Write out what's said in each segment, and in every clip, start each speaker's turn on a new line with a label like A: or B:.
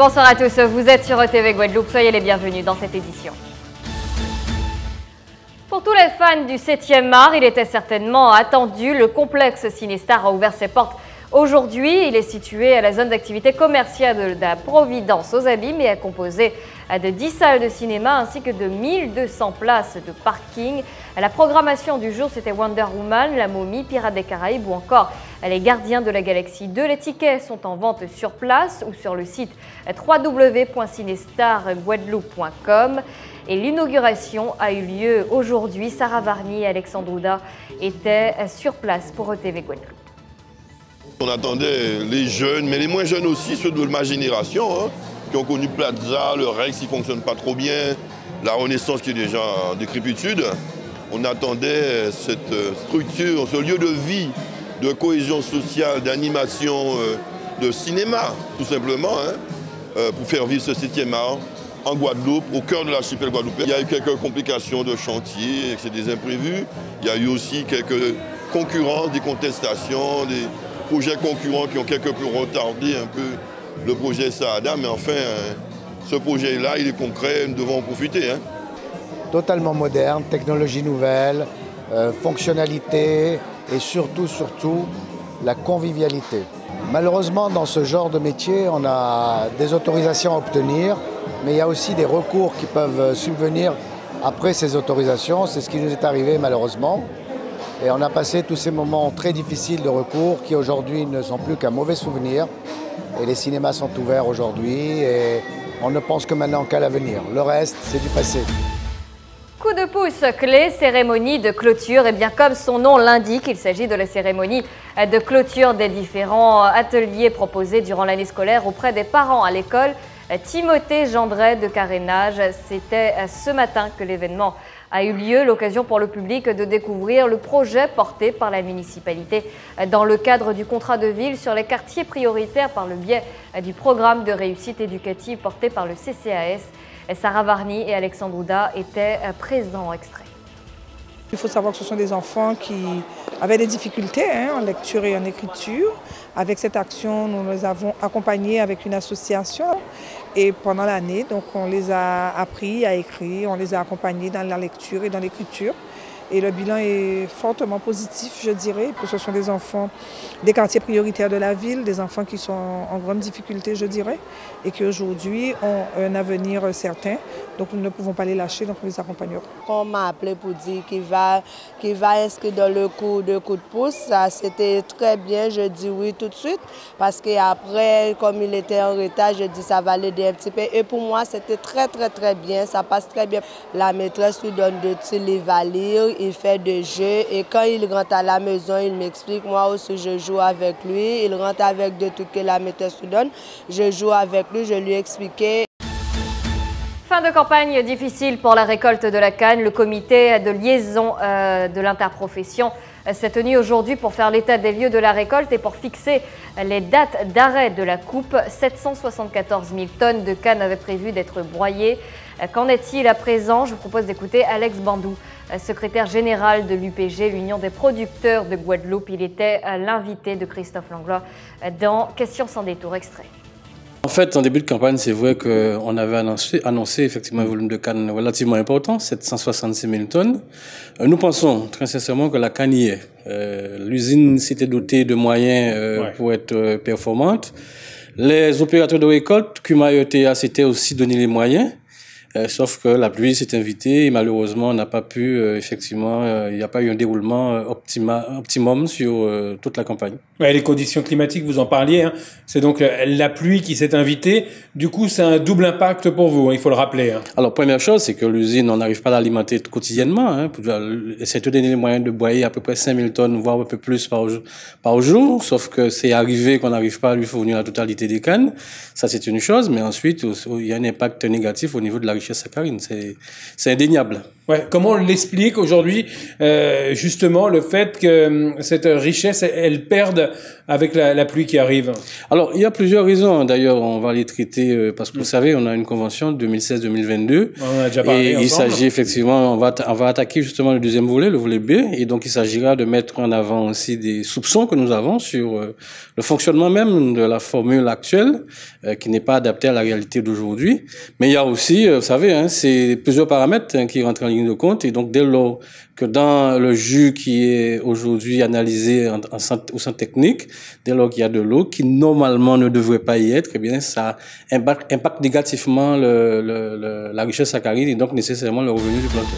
A: Bonsoir à tous, vous êtes sur ETV Guadeloupe, soyez les bienvenus dans cette édition. Pour tous les fans du 7e art, il était certainement attendu. Le complexe Cinestar a ouvert ses portes aujourd'hui. Il est situé à la zone d'activité commerciale de la Providence aux Abîmes et est composé de 10 salles de cinéma ainsi que de 1200 places de parking. La programmation du jour, c'était Wonder Woman, La Momie, Pirates des Caraïbes ou encore Les Gardiens de la Galaxie 2. Les tickets sont en vente sur place ou sur le site www.cinestarguadeloupe.com. Et l'inauguration a eu lieu aujourd'hui. Sarah Varny et Alexandre Ouda étaient sur place pour ETV Guadeloupe.
B: On attendait les jeunes, mais les moins jeunes aussi, ceux de ma génération, qui ont connu Plaza, le Rex qui ne fonctionne pas trop bien, la Renaissance qui est déjà en décrépitude. On attendait cette structure, ce lieu de vie, de cohésion sociale, d'animation, de cinéma, tout simplement, pour faire vivre ce 7e art en Guadeloupe, au cœur de l'archipel guadeloupéen. Il y a eu quelques complications de chantier, c'est des imprévus. Il y a eu aussi quelques concurrences, des contestations, des projets concurrents qui ont quelque peu retardé un peu le projet Saada. Mais enfin, ce projet-là, il est concret, nous devons en profiter.
C: Totalement moderne, technologie nouvelle, fonctionnalité et surtout, la convivialité. Malheureusement, dans ce genre de métier, on a des autorisations à obtenir, mais il y a aussi des recours qui peuvent subvenir après ces autorisations. C'est ce qui nous est arrivé malheureusement. Et on a passé tous ces moments très difficiles de recours qui aujourd'hui ne sont plus qu'un mauvais souvenir. Et les cinémas sont ouverts aujourd'hui et on ne pense que maintenant qu'à l'avenir. Le reste, c'est du passé.
A: Coup de pouce clé, cérémonie de clôture. Et bien comme son nom l'indique, il s'agit de la cérémonie de clôture des différents ateliers proposés durant l'année scolaire auprès des parents à l'école Timothée Gendret de Carénage. C'était ce matin que l'événement a eu lieu, l'occasion pour le public de découvrir le projet porté par la municipalité dans le cadre du contrat de ville sur les quartiers prioritaires par le biais du programme de réussite éducative porté par le CCAS. Sarah Varny et Alexandre Ouda étaient présents. Extrait.
D: Il faut savoir que ce sont des enfants qui avaient des difficultés en lecture et en écriture. Avec cette action, nous les avons accompagnés avec une association et pendant l'année, donc on les a appris à écrire, on les a accompagnés dans la lecture et dans l'écriture. Et le bilan est fortement positif, je dirais, que ce sont des enfants des quartiers prioritaires de la ville, des enfants qui sont en grande difficulté, je dirais, et qui aujourd'hui ont un avenir certain. Donc nous ne pouvons pas les lâcher, donc nous les accompagnerons.
E: On m'a appelé pour dire qu'il va inscrire dans le cours de coup de pouce. Ça, c'était très bien, je dis oui tout de suite, parce qu'après, comme il était en retard, je dis ça va l'aider un petit peu. Et pour moi, c'était très bien, ça passe très bien. La maîtresse lui donne de petits livres à lire. Il fait des jeux et quand il rentre à la maison, il m'explique. Moi aussi, je joue avec lui. Il rentre avec des trucs que la maîtresse lui donne. Je joue avec lui, je lui explique.
A: Fin de campagne difficile pour la récolte de la canne. Le comité de liaison de l'interprofession s'est tenu aujourd'hui pour faire l'état des lieux de la récolte et pour fixer les dates d'arrêt de la coupe. 774 000 tonnes de canne avaient prévu d'être broyées. Qu'en est-il à présent? Je vous propose d'écouter Alex Bandou, secrétaire général de l'UPG, l'Union des producteurs de Guadeloupe. Il était l'invité de Christophe Langlois dans Questions sans détour. Extrait.
F: En fait, en début de campagne, c'est vrai qu'on avait annoncé effectivement un volume de canne relativement important, 766 000 tonnes. Nous pensons très sincèrement que la canne y est. L'usine s'était dotée de moyens pour être performante. Les opérateurs de récolte, QMA s'étaient aussi donné les moyens. Sauf que la pluie s'est invitée et malheureusement on n'a pas pu, effectivement, il n'y a pas eu un déroulement optimum sur toute la campagne.
G: Ouais, les conditions climatiques, vous en parliez, c'est donc la pluie qui s'est invitée. Du coup, c'est un double impact pour vous, il faut le rappeler.
F: Alors, première chose, c'est que l'usine, on n'arrive pas à l'alimenter quotidiennement. C'est de donner les moyens de broyer à peu près 5000 tonnes, voire un peu plus par jour. Sauf que c'est arrivé qu'on n'arrive pas à lui fournir la totalité des cannes. Ça, c'est une chose. Mais ensuite, il y a un impact négatif au niveau de la richesse saccharine. C'est indéniable.
G: Ouais, comment on l'explique aujourd'hui, justement, le fait que cette richesse, elle perde avec la pluie qui arrive?
F: Alors, il y a plusieurs raisons. D'ailleurs, on va les traiter parce que vous savez, on a une convention 2016-2022.
G: On en a déjà parlé
F: et
G: ensemble.
F: Il s'agit effectivement, on va attaquer justement le deuxième volet, le volet B. Et donc, il s'agira de mettre en avant aussi des soupçons que nous avons sur le fonctionnement même de la formule actuelle, qui n'est pas adaptée à la réalité d'aujourd'hui. Mais il y a aussi, vous savez, hein, c'est plusieurs paramètres qui rentrent en ligne de compte, et donc dès lors que dans le jus qui est aujourd'hui analysé au centre technique, dès lors qu'il y a de l'eau qui normalement ne devrait pas y être, eh bien ça impacte négativement la richesse saccharide et donc nécessairement le revenu du planteur.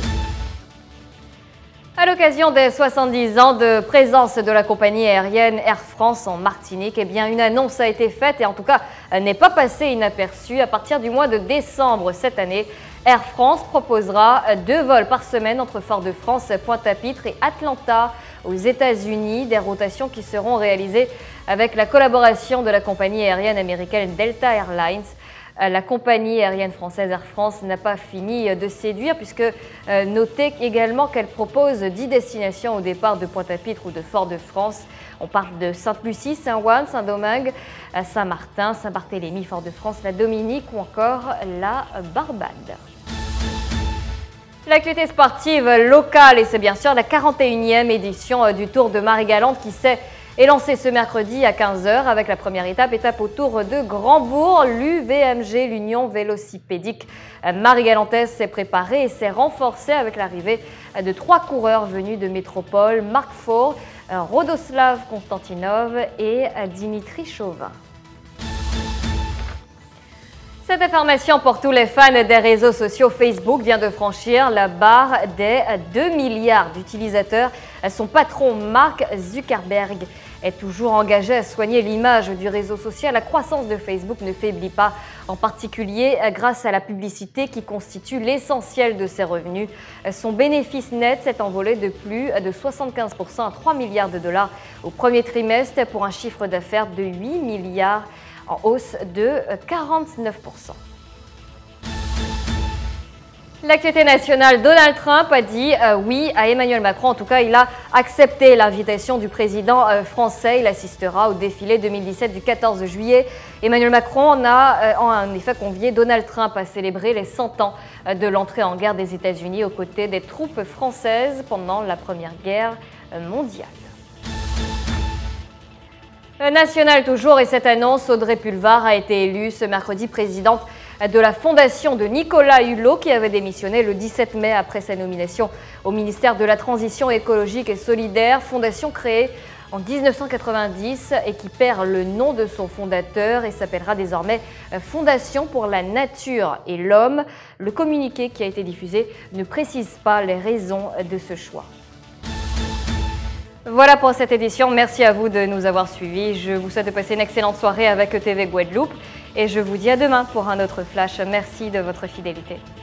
A: À l'occasion des 70 ans de présence de la compagnie aérienne Air France en Martinique, eh bien une annonce a été faite et en tout cas n'est pas passée inaperçue. À partir du mois de décembre cette année, Air France proposera 2 vols par semaine entre Fort-de-France, Pointe-à-Pitre et Atlanta aux États-Unis, des rotations qui seront réalisées avec la collaboration de la compagnie aérienne américaine Delta Airlines. La compagnie aérienne française Air France n'a pas fini de séduire puisque notez également qu'elle propose 10 destinations au départ de Pointe-à-Pitre ou de Fort-de-France. On parle de Sainte-Lucie, Saint-Ouen, Saint-Domingue, Saint-Martin, Saint-Barthélemy, Fort-de-France, la Dominique ou encore la Barbade. L'actualité sportive locale et c'est bien sûr la 41e édition du Tour de Marie-Galante qui s'est lancée ce mercredi à 15h avec la première étape au Tour de Grandbourg. L'UVMG, l'Union Vélocipédique Marie-Galantaise, s'est préparée et s'est renforcée avec l'arrivée de 3 coureurs venus de métropole, Marc Faure, Rodoslav Konstantinov et Dimitri Chauvin. Cette information pour tous les fans des réseaux sociaux, Facebook vient de franchir la barre des 2 milliards d'utilisateurs. Son patron, Mark Zuckerberg, est toujours engagé à soigner l'image du réseau social. La croissance de Facebook ne faiblit pas, en particulier grâce à la publicité qui constitue l'essentiel de ses revenus. Son bénéfice net s'est envolé de plus de 75% à 3 milliards de dollars au premier trimestre pour un chiffre d'affaires de 8 milliards en hausse de 49%. L'actualité nationale, Donald Trump a dit oui à Emmanuel Macron. En tout cas, il a accepté l'invitation du président français. Il assistera au défilé 2017 du 14 juillet. Emmanuel Macron a en effet convié Donald Trump à célébrer les 100 ans de l'entrée en guerre des États-Unis aux côtés des troupes françaises pendant la Première Guerre mondiale. National toujours, et cette annonce, Audrey Pulvar a été élue ce mercredi présidente de la fondation de Nicolas Hulot qui avait démissionné le 17 mai après sa nomination au ministère de la Transition écologique et solidaire, fondation créée en 1990 et qui perd le nom de son fondateur et s'appellera désormais Fondation pour la nature et l'homme. Le communiqué qui a été diffusé ne précise pas les raisons de ce choix. Voilà pour cette édition, merci à vous de nous avoir suivis. Je vous souhaite de passer une excellente soirée avec ETV Guadeloupe et je vous dis à demain pour un autre flash. Merci de votre fidélité.